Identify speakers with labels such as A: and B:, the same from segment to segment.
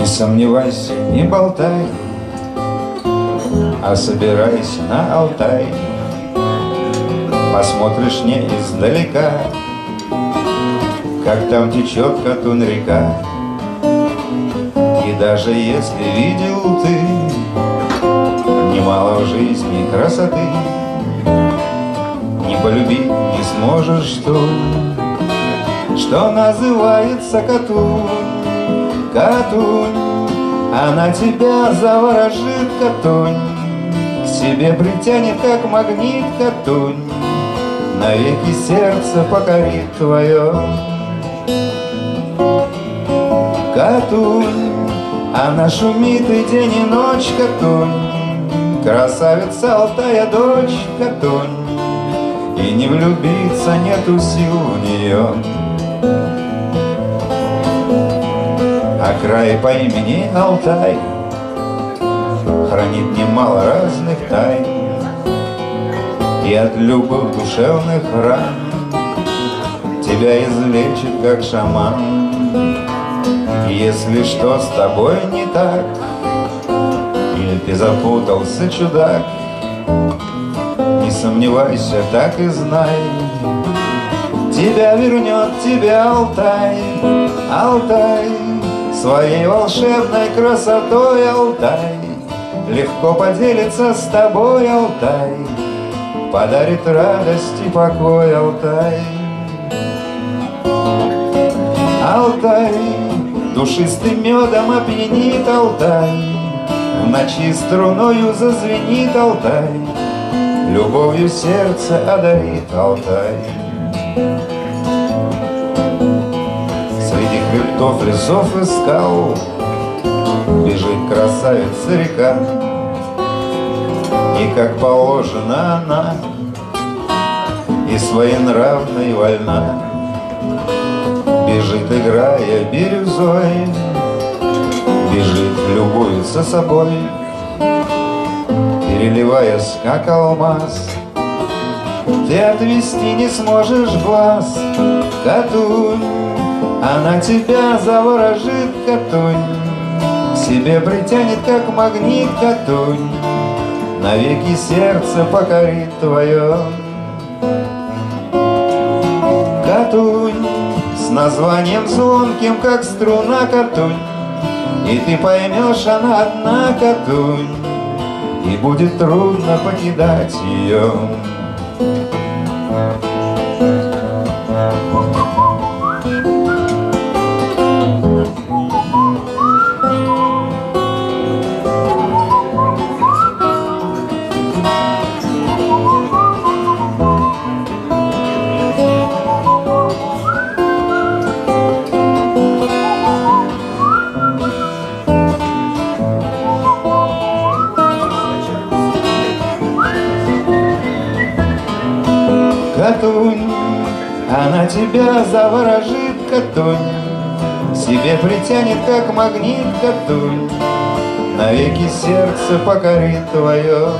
A: сомневайся, не болтай, а собирайся на Алтай. Посмотришь не издалека, как там течет Катунь река. И даже если видел ты немало в жизни красоты, не полюбить не сможешь ту, что называется Катунь. Катунь, она тебя заворожит, Катунь, к себе притянет, как магнит, Катунь, навеки сердце покорит твое. Катунь, она шумит и день, и ночь, Катунь, красавица Алтая дочь, Катунь, и не влюбиться нету сил в нее. А край по имени Алтай хранит немало разных тайн, и от любых душевных ран тебя излечит, как шаман. Если что с тобой не так, или ты запутался, чудак, не сомневайся, так и знай, тебя вернет тебя Алтай. Алтай, своей волшебной красотой Алтай легко поделится с тобой Алтай, подарит радость и покой Алтай. Алтай душистым медом опьянит Алтай, в ночи струною зазвенит Алтай, любовью сердце одарит Алтай. Среди хребтов, лесов и скал бежит красавица река, и как положено она и своенравна и вольна, бежит, играя бирюзой, бежит, любуется собой, переливаясь, как алмаз. Ты отвести не сможешь глаз, Катунь, она тебя заворожит, Катунь, к себе притянет, как магнит, Катунь, навеки сердце покорит твое. Катунь с названием звонким, как струна, Катунь, и ты поймешь, она одна, Катунь, и будет трудно покидать ее. Катунь, она тебя заворожит, Катунь, себе притянет, как магнит, Катунь, навеки сердце покорит твое.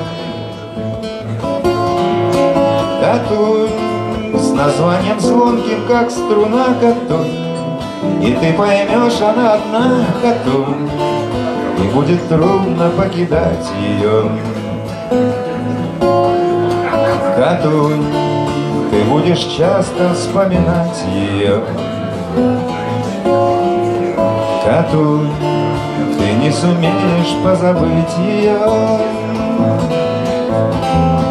A: Катунь с названием звонким, как струна, Катунь, и ты поймешь, она одна, Катунь, и будет трудно покидать ее. Катунь, ты будешь часто вспоминать ее. Катунь, ты не сумеешь позабыть ее.